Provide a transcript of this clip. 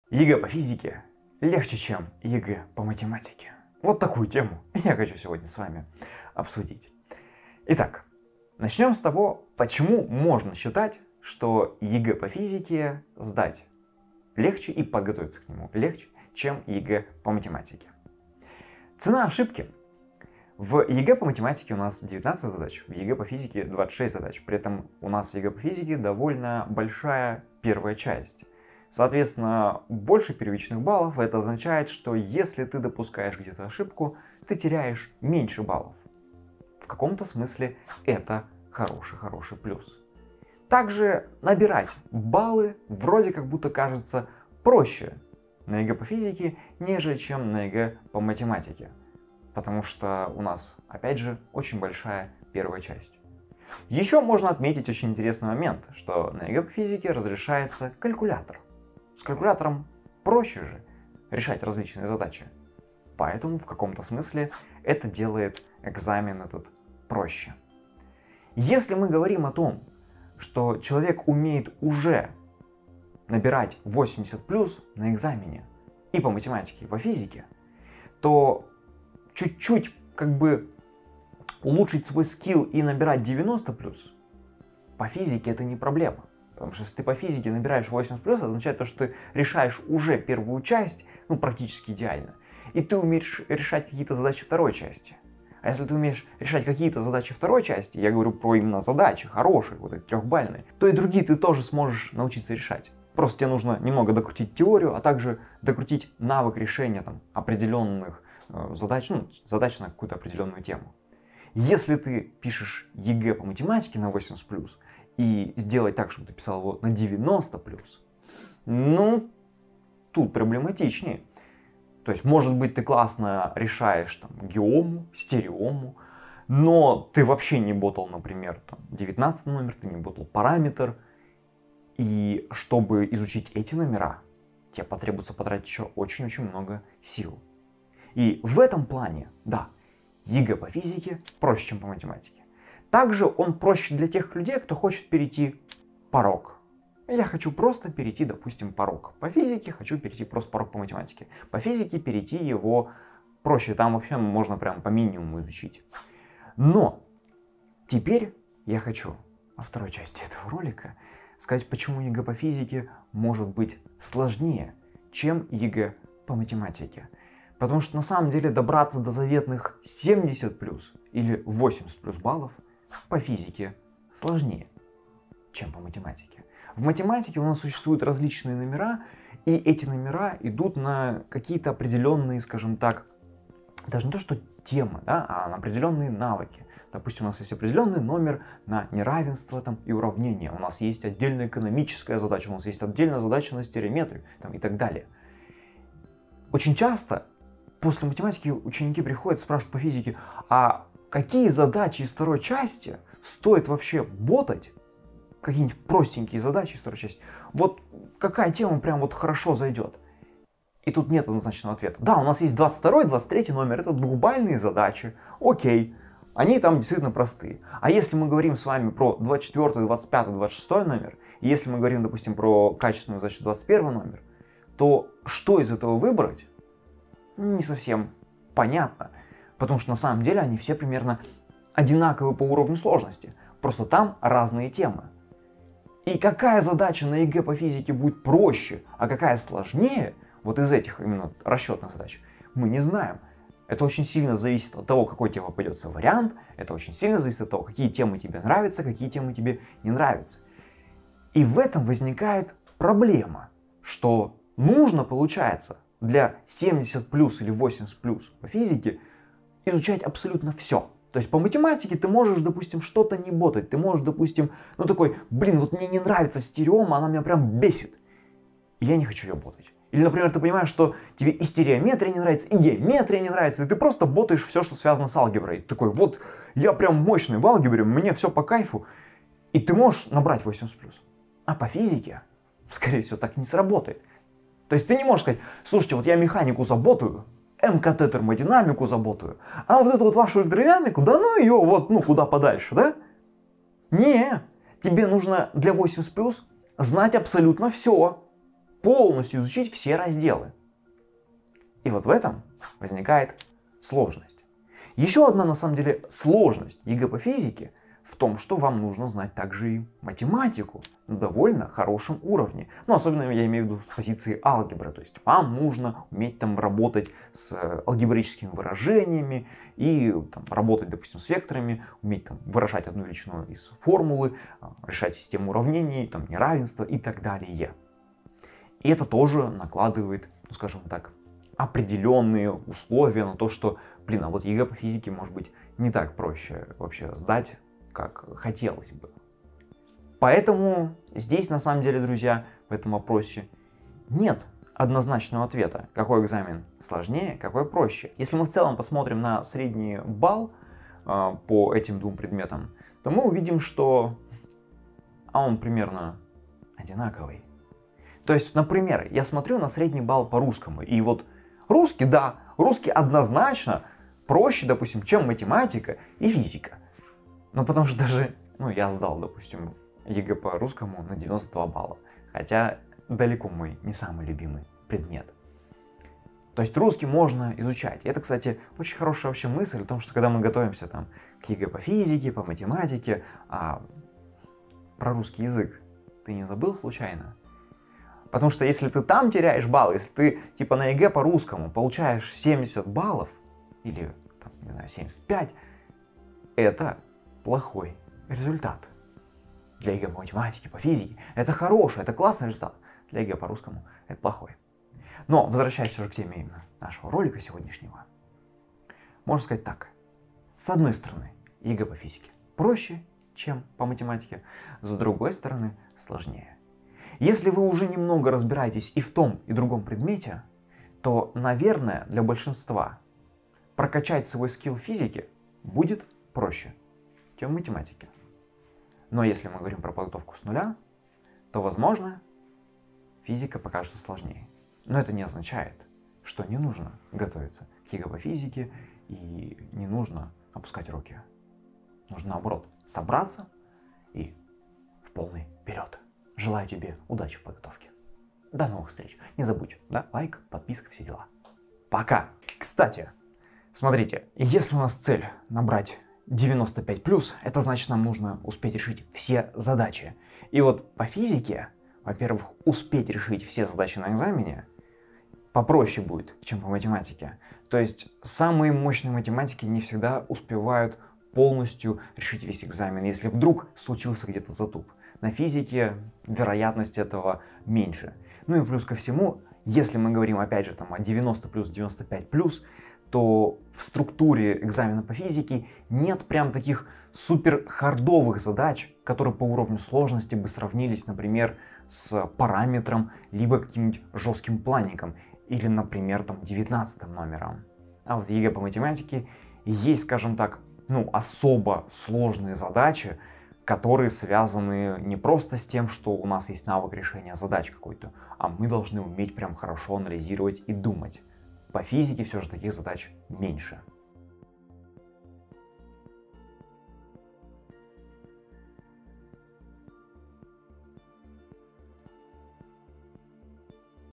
ЕГЭ по физике легче, чем ЕГЭ по математике. Вот такую тему я хочу сегодня с вами обсудить. Итак, начнем с того, почему можно считать, что ЕГЭ по физике сдать легче и подготовиться к нему легче, чем ЕГЭ по математике. Цена ошибки. В ЕГЭ по математике у нас 19 задач, в ЕГЭ по физике 26 задач. При этом у нас в ЕГЭ по физике довольно большая первая часть. Соответственно, больше первичных баллов, это означает, что если ты допускаешь где-то ошибку, ты теряешь меньше баллов. В каком-то смысле это хороший плюс. Также набирать баллы вроде как будто кажется проще на ЕГЭ по физике, нежели чем на ЕГЭ по математике. Потому что у нас, опять же, очень большая первая часть. Еще можно отметить очень интересный момент, что на ЕГЭ по физике разрешается калькулятор. С калькулятором проще же решать различные задачи. Поэтому в каком-то смысле это делает экзамен этот проще. Если мы говорим о том, что человек умеет уже набирать 80+ на экзамене и по математике, и по физике, то чуть-чуть как бы улучшить свой скилл и набирать 90+, по физике это не проблема. Потому что если ты по физике набираешь 80+, это означает то, что ты решаешь уже первую часть, практически идеально. И ты умеешь решать какие-то задачи второй части. А если ты умеешь решать какие-то задачи второй части, я говорю про именно задачи, хорошие, вот эти трехбальные, то и другие ты тоже сможешь научиться решать. Просто тебе нужно немного докрутить теорию, а также докрутить навык решения определенных задач, задач на какую-то определенную тему. Если ты пишешь ЕГЭ по математике на 80+, и сделать так, чтобы ты писал его на 90+, тут проблематичнее. То есть, может быть, ты классно решаешь геому, стереому, но ты вообще не ботал, например, 19 номер, ты не ботал параметр. И чтобы изучить эти номера, тебе потребуется потратить еще очень-очень много сил. И в этом плане, да, ЕГЭ по физике проще, чем по математике. Также он проще для тех людей, кто хочет перейти порог. Я хочу просто перейти, допустим, порог. По физике хочу перейти просто порог по математике. По физике перейти его проще, там вообще можно прям по минимуму изучить. Но теперь я хочу во второй части этого ролика сказать, почему ЕГЭ по физике может быть сложнее, чем ЕГЭ по математике. Потому что на самом деле добраться до заветных 70+ или 80+ баллов по физике сложнее, чем по математике. В математике у нас существуют различные номера, и эти номера идут на какие-то определенные, скажем так, даже не то что темы, да, а на определенные навыки. Допустим, у нас есть определенный номер на неравенство и уравнение, у нас есть отдельная экономическая задача, у нас есть отдельная задача на стереометрию и так далее. Очень часто после математики ученики приходят, спрашивают по физике, а какие задачи из второй части стоит вообще ботать? Какие-нибудь простенькие задачи из второй части. Вот какая тема прям вот хорошо зайдет? И тут нет однозначного ответа. Да, у нас есть 22, 23 номер, это двухбальные задачи. Окей, они там действительно простые. А если мы говорим с вами про 24, 25, 26 номер, и если мы говорим, допустим, про качественную задачу 21 номер, то что из этого выбрать? Не совсем понятно. Потому что на самом деле они все примерно одинаковы по уровню сложности. Просто там разные темы. И какая задача на ЕГЭ по физике будет проще, а какая сложнее, вот из этих именно расчетных задач, мы не знаем. Это очень сильно зависит от того, какой тебе попадется вариант, это очень сильно зависит от того, какие темы тебе нравятся, какие темы тебе не нравятся. И в этом возникает проблема, что нужно, получается, для 70+ или 80+ по физике изучать абсолютно все. То есть по математике ты можешь, допустим, что-то не ботать. Ты можешь, допустим, такой, вот мне не нравится стереома, она меня прям бесит. И я не хочу ее ботать. Или, например, ты понимаешь, что тебе и стереометрия не нравится, и геометрия не нравится, и ты просто ботаешь все, что связано с алгеброй. Такой, вот я прям мощный в алгебре, мне все по кайфу. И ты можешь набрать 80+. А по физике, скорее всего, так не сработает. То есть ты не можешь сказать, слушайте, вот я механику заботаю, МКТ термодинамику заботаю, а вот эту вот вашу электродинамику, да ну ее вот, куда подальше, да? Не, тебе нужно для 80+ знать абсолютно все. полностью изучить все разделы. И вот в этом возникает сложность. Еще одна, на самом деле, сложность ЕГЭ по физике в том, что вам нужно знать также и математику на довольно хорошем уровне. Ну, особенно я имею в виду с позиции алгебры. То есть вам нужно уметь там работать с алгебраическими выражениями и там, работать, допустим, с векторами, уметь там выражать одну величину из формулы, решать систему уравнений, там, неравенства и так далее. И это тоже накладывает, ну, скажем так, определенные условия на то, что, блин, а вот ЕГЭ по физике может быть не так проще вообще сдать, как хотелось бы. Поэтому здесь, на самом деле, друзья, в этом вопросе нет однозначного ответа, какой экзамен сложнее, какой проще. Если мы в целом посмотрим на средний балл по этим двум предметам, то мы увидим, что он примерно одинаковый. То есть, например, я смотрю на средний балл по русскому, и вот русский, да, русский однозначно проще, допустим, чем математика и физика. Ну, потому что даже, я сдал, допустим, ЕГЭ по русскому на 92 балла. Хотя далеко мой не самый любимый предмет. То есть русский можно изучать. И это, кстати, очень хорошая вообще мысль о том, что когда мы готовимся там к ЕГЭ по физике, по математике, про русский язык ты не забыл случайно? Потому что если ты там теряешь баллы, если ты типа на ЕГЭ по русскому получаешь 70 баллов, или, там, не знаю, 75, это плохой результат. Для ЕГЭ по математике, по физике это хороший, это классный результат. Для ЕГЭ по русскому это плохой. Но, возвращаясь уже к теме именно нашего ролика сегодняшнего, можно сказать так. С одной стороны, ЕГЭ по физике проще, чем по математике. С другой стороны, сложнее. Если вы уже немного разбираетесь и в том, и другом предмете, то, наверное, для большинства прокачать свой скилл физики будет проще, чем в математике. Но если мы говорим про подготовку с нуля, то, возможно, физика покажется сложнее. Но это не означает, что не нужно готовиться к ЕГЭ по физике и не нужно опускать руки. Нужно, наоборот, собраться и в полный вперед. Желаю тебе удачи в подготовке. До новых встреч. Не забудь, да, лайк, подписка, все дела. Пока. Кстати, смотрите, если у нас цель набрать 95+, это значит, нам нужно успеть решить все задачи. И вот по физике, во-первых, успеть решить все задачи на экзамене попроще будет, чем по математике. То есть самые мощные математики не всегда успевают полностью решить весь экзамен, если вдруг случился где-то затуп. На физике вероятность этого меньше. Ну и плюс ко всему, если мы говорим опять же там о 90+, 95+, то в структуре экзамена по физике нет прям таких супер хардовых задач, которые по уровню сложности бы сравнились, например, с параметром, либо каким-нибудь жестким планником, или, например, там 19 номером. А вот в ЕГЭ по математике есть, скажем так, особо сложные задачи, которые связаны не просто с тем, что у нас есть навык решения задач какой-то, а мы должны уметь прям хорошо анализировать и думать. По физике все же таких задач меньше.